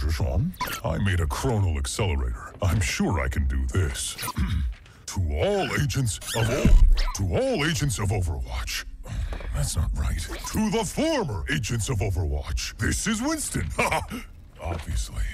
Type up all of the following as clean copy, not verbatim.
I made a chronal accelerator. I'm sure I can do this. To all agents of Overwatch. That's not right. To the former agents of Overwatch. This is Winston. Obviously.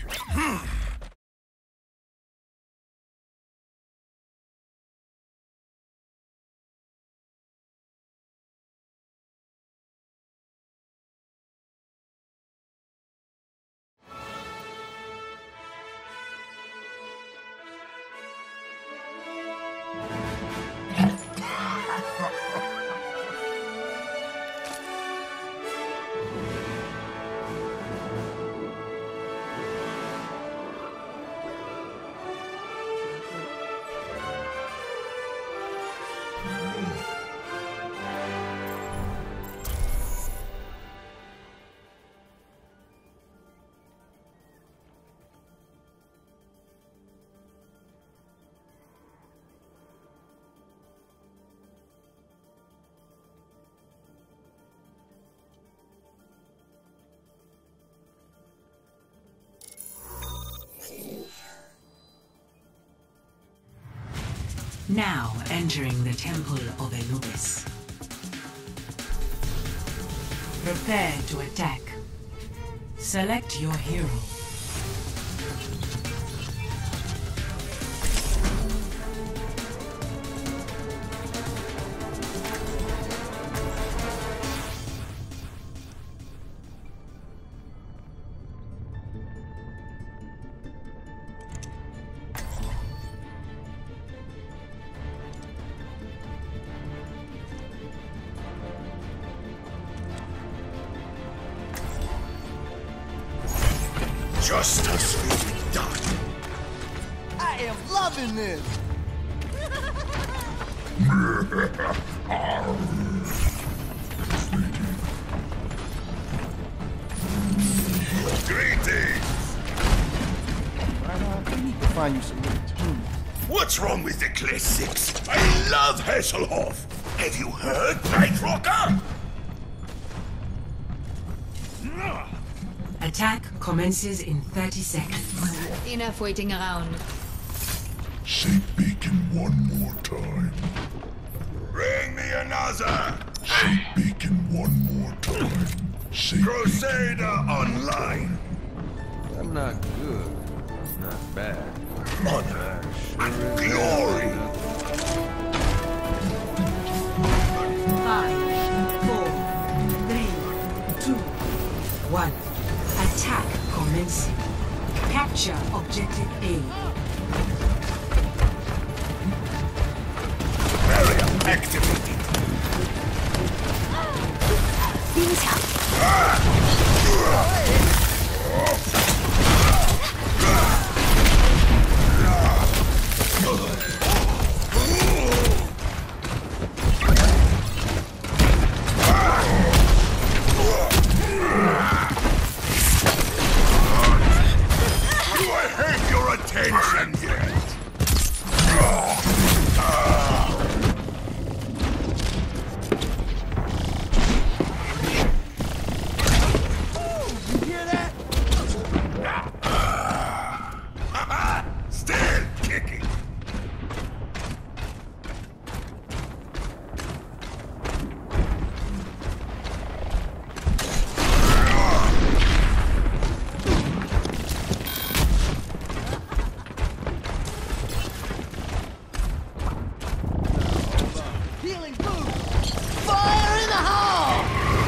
Now entering the Temple of Anubis. Prepare to attack. Select your hero. Justice will be done. I am loving this. Greetings. We need to find you some new tunes. What's wrong with the classics? I love Hasselhoff. Have you heard Night Rocker? Attack commences in 30 seconds. Enough waiting around. Say beacon one more time. Bring me another. Say beacon one more time. Say Crusader Online. I'm not good. Not bad. Honor and glory. 5, 4, 3, 2, 1. Attack commencing. Capture objective A. Barrier activated. Attention yet. You hear that? Still kicking. Healing boost. Fire in the hole!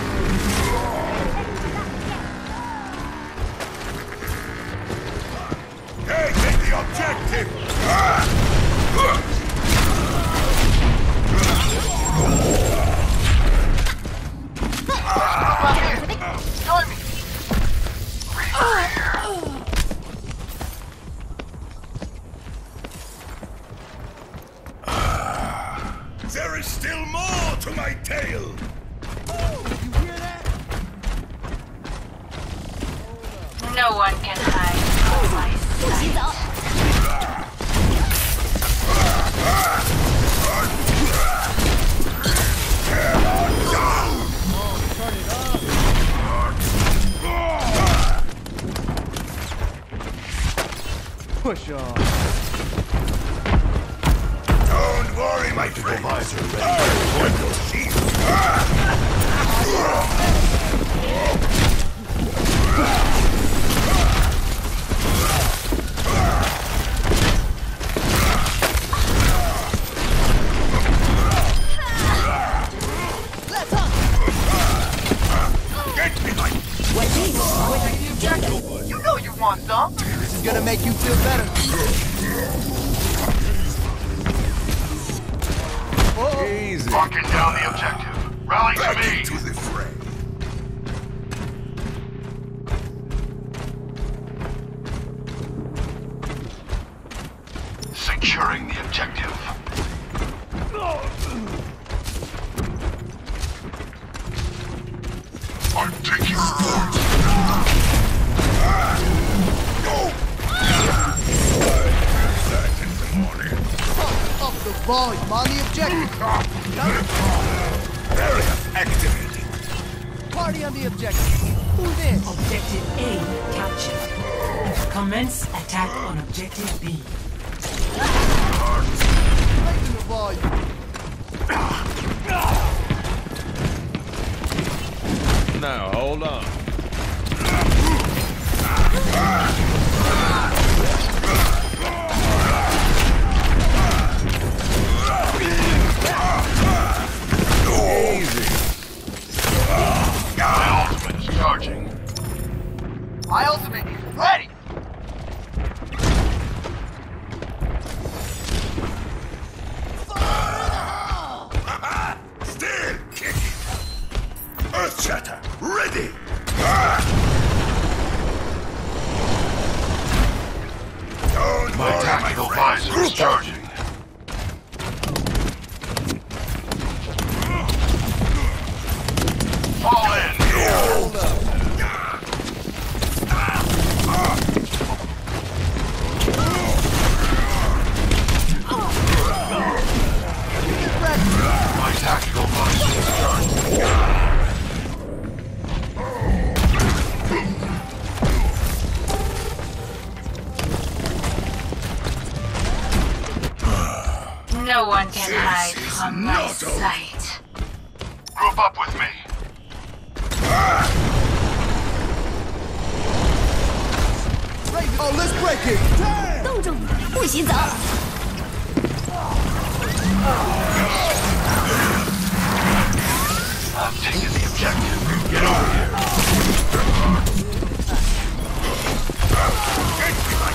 Hey, take the objective! There is still more to my tale! You hear that? No one can hide from my sight. Push on. Don't worry, my friend. Point your shield. Let's up. Get behind. You know you want some. This is gonna make you feel better. Easy. Locking down the objective. Rally to me. To the fray. Securing the objective. I'm taking point. Up the volume on the objective. Area activated. Party on the objective. Move in. Objective A captured. Commence attack on Objective B. Raising the volume. Now, hold on. Easy. My ultimate is charging. My ultimate is ready. Still kicking. Earth shatter, ready. Don't My worry, tactical my friend. visor is charging. Fall in. Hold up. My tactical visor is charging. No one can hide from my sight. Group up with me. Oh, let's break it. 冻住你，不许走！ I'm taking the objective. Get over here. Get behind.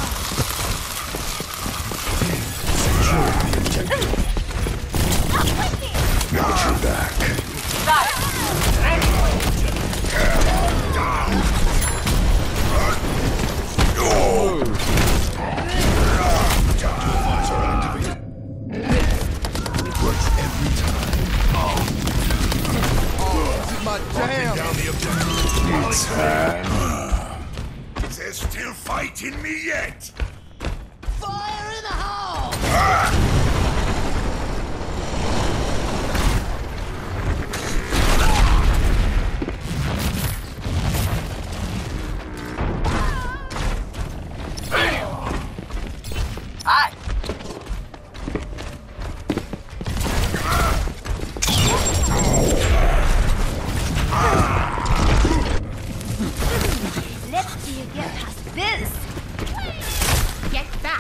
Secure the objective. Got your back. Got it. Ready. Down. Works every time. This is my jam. Down the objective. It's time. They're still fighting me yet. Fire in the hole. Hey, Hi. Let's see you get past this. Get back.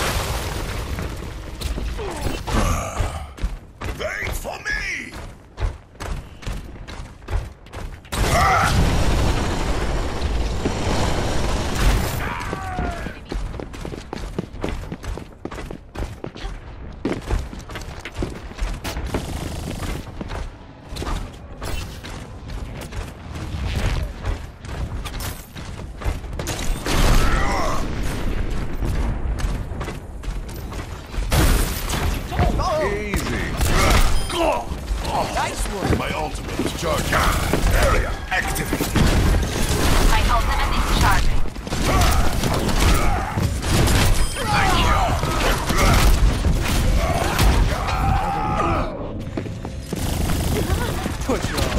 wait for me. Easy. Nice one. My ultimate is charging. Area activated. My ultimate is charging. Thank you. Push on.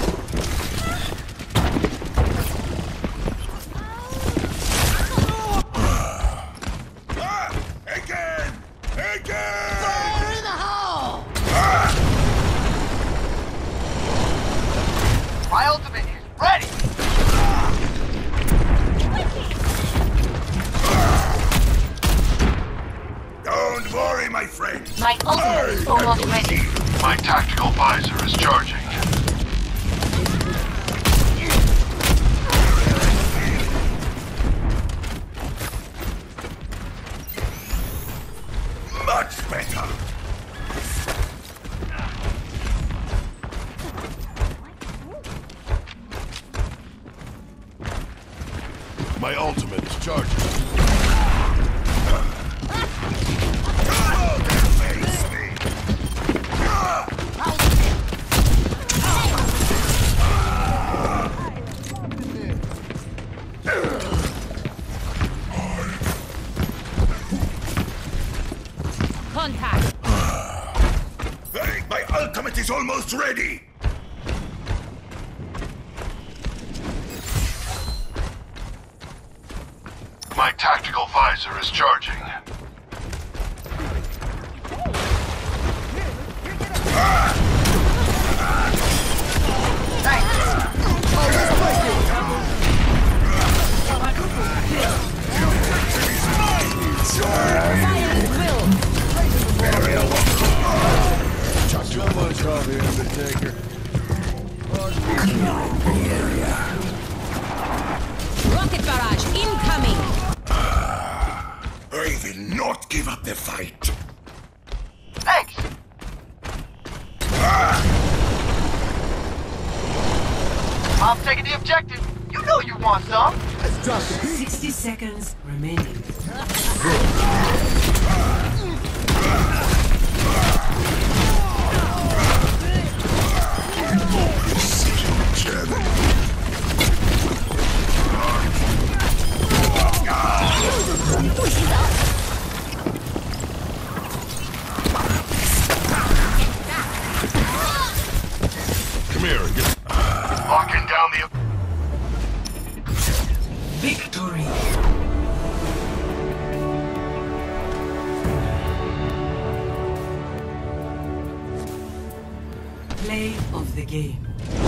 my friend. My ultimate is almost ready. My tactical visor is charging. Much better. My ultimate is charging. Contact. Hey, my ultimate is almost ready. My tactical visor is charging. Someone call the Undertaker. Rocket barrage incoming. I will not give up the fight. Thanks. I'm taking the objective. You know you want some. 60 seconds remaining. Come here and get... Locking down the... Victory. Play of the game.